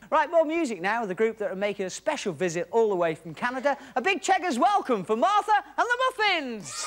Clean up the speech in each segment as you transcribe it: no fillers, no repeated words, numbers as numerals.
Right, more music now with a group that are making a special visit all the way from Canada. A big checkers welcome for Martha and the Muffins!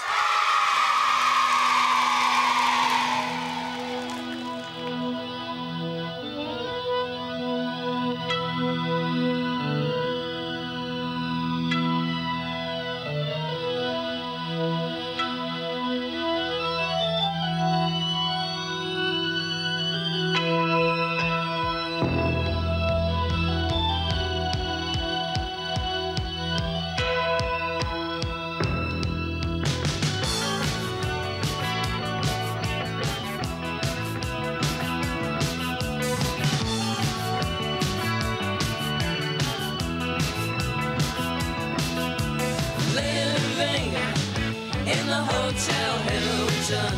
In the Hotel Hilton,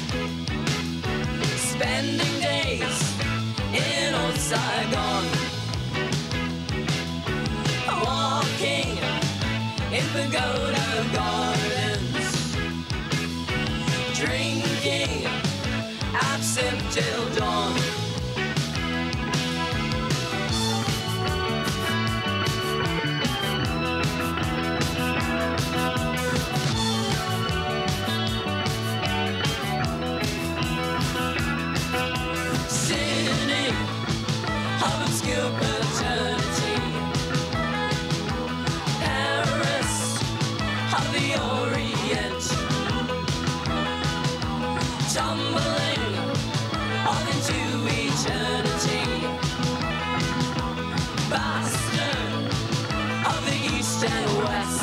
spending days in old Saigon, walking in pagoda gardens, drinking absinthe till dawn. Paternity, Paris of the Orient, tumbling off into eternity, bastard of the East and West.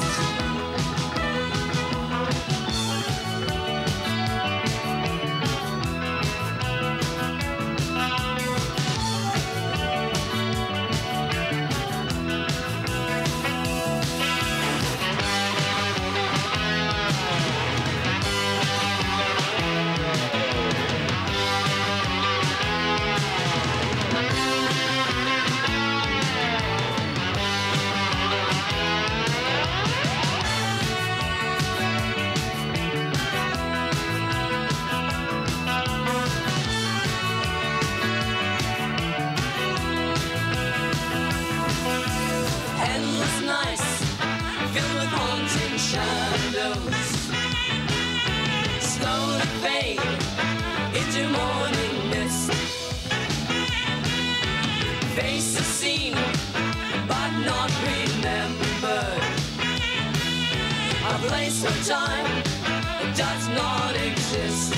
Filled with haunting shadows, slow to fade into morning mist. Face the scene, but not remembered. A place or time that does not exist.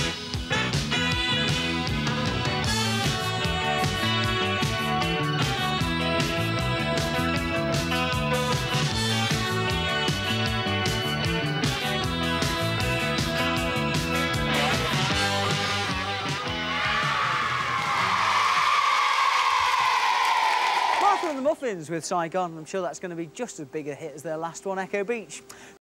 Martha and the Muffins with Saigon. I'm sure that's going to be just as big a hit as their last one, Echo Beach.